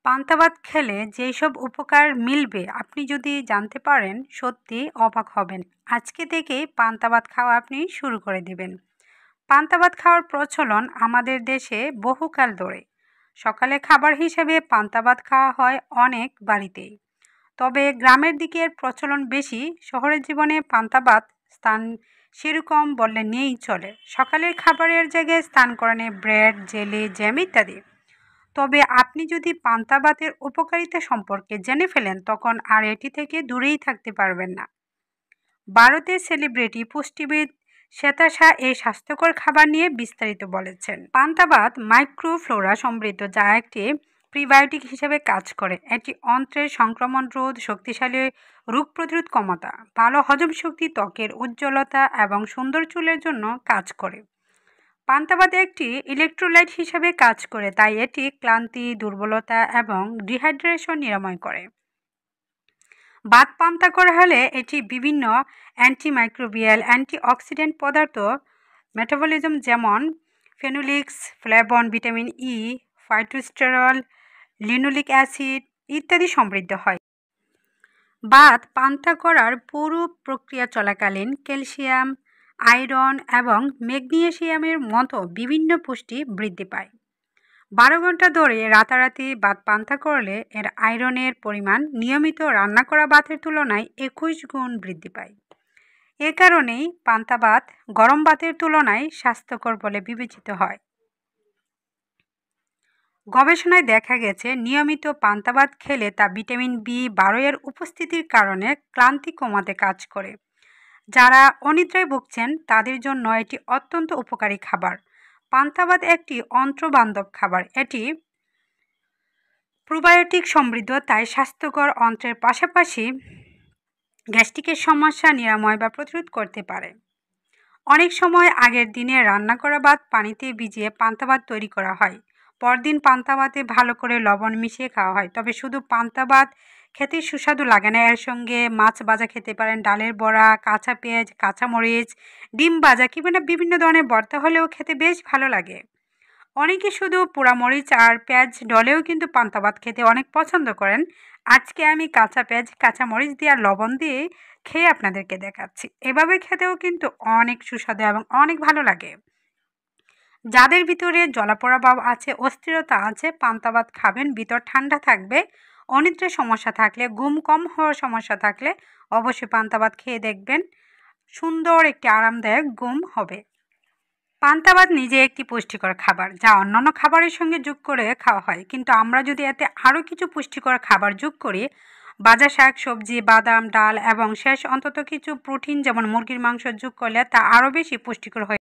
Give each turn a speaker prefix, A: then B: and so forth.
A: পান্তা ভাত খেলে যেসব উপকার মিলবে আপনি যদি জানতে পারেন সত্যি অবাক হবেন। আজকে থেকেই পান্তা ভাত খাওয়া আপনি শুরু করে দিবেন। পান্তা ভাত খাওয়ার প্রচলন আমাদের দেশে বহুকাল ধরে। সকালে খাবার হিসেবে পান্তা ভাত খাওয়া হয় অনেক বাড়িতেই। তবে গ্রামের দিকে এর প্রচলন বেশি। শহরের জীবনে পান্তা ভাত স্থান সেরকম বললে নেই চলে। সকালের খাবারের জায়গায় স্থান করে নেয় ব্রেড, জেলি, জ্যাম ইত্যাদি। তবে আপনি যদি পান্তা ভাতের উপকারিতা সম্পর্কে জেনে ফেলেন তখন আর এটি থেকে দূরেই থাকতে পারবেন না। ভারতের সেলিব্রিটি পুষ্টিবিদ শ্বেতা শাহ এই স্বাস্থ্যকর খাবার নিয়ে বিস্তারিত বলেছেন। পান্তা ভাত মাইক্রোফ্লোরা সমৃদ্ধ, যা একটি প্রিবায়োটিক হিসেবে কাজ করে। এটি অন্ত্রের সংক্রমণ রোধ, শক্তিশালী রোগ প্রতিরোধ ক্ষমতা, ভালো হজম শক্তি, ত্বকের উজ্জ্বলতা এবং সুন্দর চুলের জন্য কাজ করে। পান্তা ভাত একটি ইলেকট্রোলাইট হিসেবে কাজ করে, তাই এটি ক্লান্তি, দুর্বলতা এবং ডিহাইড্রেশন নিরাময় করে। ভাত পান্তা করা হলে এটি বিভিন্ন অ্যান্টিমাইক্রোবিয়াল, অ্যান্টিঅক্সিডেন্ট পদার্থ মেটাবলিজম যেমন phenolics, flavone, vitamin E, phytosterol, linoleic acid ইত্যাদি সমৃদ্ধ হয়। ভাত পান্তা করার পুরো প্রক্রিয়া চলাকালীন ক্যালসিয়াম, আয়রন এবং ম্যাগনেসিয়ামের মতো বিভিন্ন পুষ্টি বৃদ্ধি পায়। 12 ঘন্টা ধরে রাতারাতি ভাত পান্তা করলে এর আয়রনের পরিমাণ নিয়মিত রান্না করা ভাতের তুলনায় 21 গুণ বৃদ্ধি পায়। এ কারণেই পান্তা ভাত গরম ভাতের তুলনায় স্বাস্থ্যকর বলে বিবেচিত হয়। গবেষণায় দেখা গেছে নিয়মিত পান্তা ভাত খেলে তা ভিটামিন বি12 এর উপস্থিতির কারণে ক্লান্তি কমাতে কাজ করে। যারা অনিদ্রায় ভুগছেন তাদের জন্য এটি অত্যন্ত উপকারী খাবার। পান্তা ভাত একটি অন্ত্রবান্ধব খাবার। এটি প্রোবায়োটিক সমৃদ্ধ, তাই স্বাস্থ্যকর অন্ত্রের পাশাপাশি গ্যাস্ট্রিকের সমস্যা নিরাময় বা প্রতিরোধ করতে পারে। অনেক সময় আগের দিনে রান্না করা ভাত পানিতে ভিজিয়ে পান্তা ভাত তৈরি করা হয়। পরদিন পান্তা ভাতে ভালো করে লবণ মিশিয়ে খাওয়া হয়। তবে শুধু পান্তা ভাত খেতে সুস্বাদু লাগে না, এর সঙ্গে মাছ ভাজা খেতে পারেন, ডালের বড়া, কাঁচা পেঁয়াজ, কাঁচামরিচ, ডিম ভাজা কিংবা বিভিন্ন ধরনের ভর্তা হলেও খেতে বেশ ভালো লাগে। অনেকে শুধু পোড়ামরিচ আর পেঁয়াজ ডলেও কিন্তু পান্তা ভাত খেতে অনেক পছন্দ করেন। আজকে আমি কাঁচা পেঁয়াজ, কাঁচামরিচ দিয়ে আর লবণ দিয়ে খেয়ে আপনাদেরকে দেখাচ্ছি। এভাবে খেতেও কিন্তু অনেক সুস্বাদু এবং অনেক ভালো লাগে। যাদের ভিতরে জলাপোড়া ভাব আছে, অস্থিরতা আছে, পান্তা ভাত খাবেন, ভিতর ঠান্ডা থাকবে। অনিদ্রার সমস্যা থাকলে, ঘুম কম হওয়ার সমস্যা থাকলে অবশ্যই পান্তা ভাত খেয়ে দেখবেন, সুন্দর একটি আরামদায়ক ঘুম হবে। পান্তা ভাত নিজে একটি পুষ্টিকর খাবার, যা অন্যান্য খাবারের সঙ্গে যোগ করে খাওয়া হয়। কিন্তু আমরা যদি এতে আরও কিছু পুষ্টিকর খাবার যোগ করি, ভাজা শাক, সবজি, বাদাম, ডাল এবং শেষ অন্তত কিছু প্রোটিন যেমন মুরগির মাংস যোগ করলে তা আরও বেশি পুষ্টিকর হয়।